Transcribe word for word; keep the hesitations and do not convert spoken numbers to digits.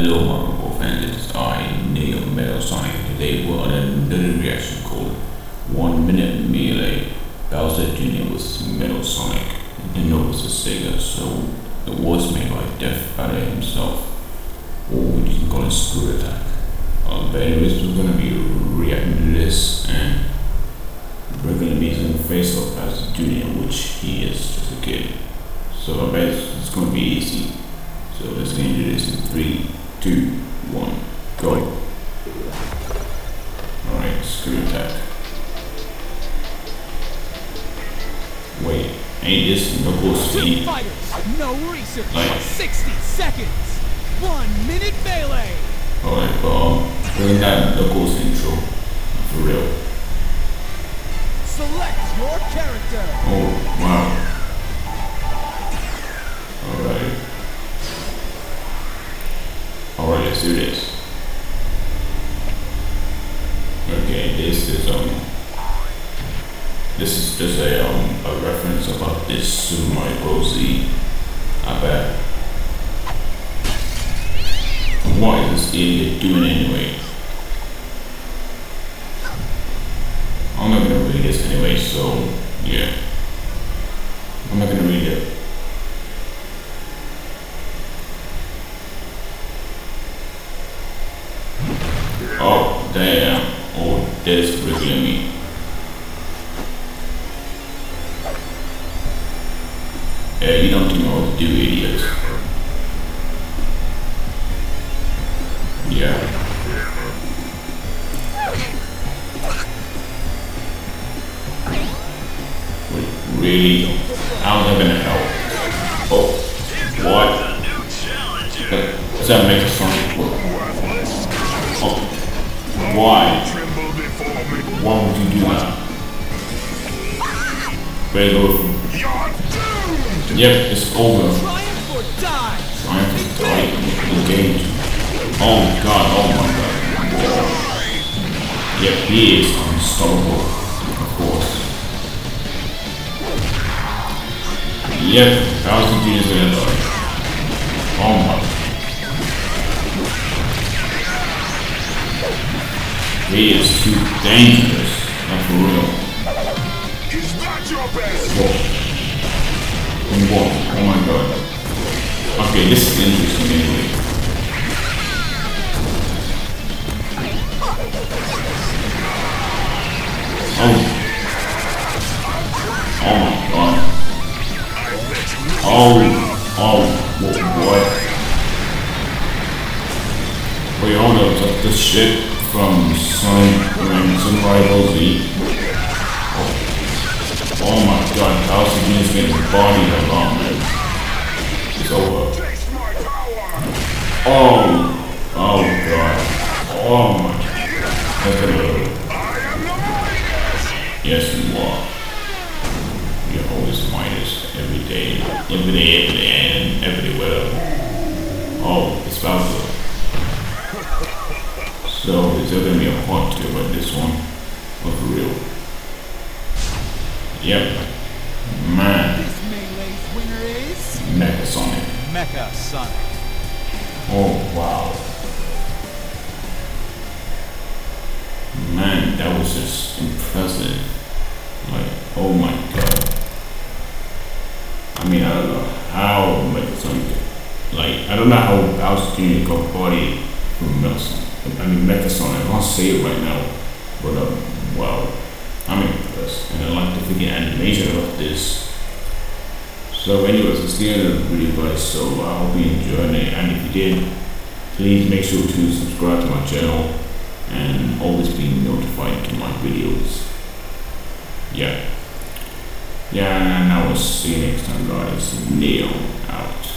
Hello my wonderful fans, it's I, Neo Metaru Sonikku. Today we're on another reaction called One Minute Melee Bowser Junior versus Metal Sonic. Nintendo versus Sega, so it was made by Death Batter himself, or we can call it Screw Attack. Um, but anyways, we're gonna be reacting to this, and we're gonna be seeing the face of Bowser Junior, which he is just a kid. So I bet it's gonna be easy. So let's get into this in three, two, one, go. Alright, Screw Attack. Wait, ain't this Knuckle Speed? No research. Like, sixty seconds. One minute melee. Alright, um, bring that Knuckles intro. For real. Select your character. Oh, wow. Alright. Alright, let's do this. Okay, this is, um, this is just a, um, a reference about this Super Mario Bros. Z. I bet. What is this idiot doing anyway? I'm not gonna read this anyway, so yeah. I'm not gonna read it. Oh, damn. Oh, that's really me. Yeah, you don't know what to do, idiot. Yeah. Wait, really? How's that gonna help? Oh, what? Does that make a Sonic work? Oh, why? Why would you do that? Where's it over? Yep, it's over. Triumph or die. Triumph or die. Engage. Oh god, oh my god. Yep, he is unstoppable, of course. Yep, Bowser Junior is gonna die. Oh my. He is too dangerous. Not for real. Is that your best? Whoa. Whoa. Oh my god. Okay, this is interesting anyway. Oh. Oh my god. Oh. Oh. What? Wait, hold up. That's the shit from Sonic and Super Mario Bros. Z. Oh. Oh my god, Bowser Junior is getting bodied along, man. It's over. Oh. Oh god. Oh my. That's gonna hurt. Yes, you are. You're always Midas every day. Every day, every day, and everywhere. Oh, it's Bowser. So, is there gonna be a part two about this one? But for real. Yep. Man. This melee's winner is Mecha Sonic. Mecha Sonic. Oh wow. Man, that was just impressive. Like, oh my god. I mean, I don't know how Mecha Sonic, like, I don't know how Bowser Junior got bodied from Metal Sonic. I mean, Mecha Sonic, I can't say it right now, but um, wow, I'm impressed, and I like the freaking animation of this. So anyways, it's the end of the video, guys, so I hope you enjoyed it, and if you did, please make sure to subscribe to my channel, and always be notified to my videos. Yeah. Yeah, and I will see you next time, guys. Neo out.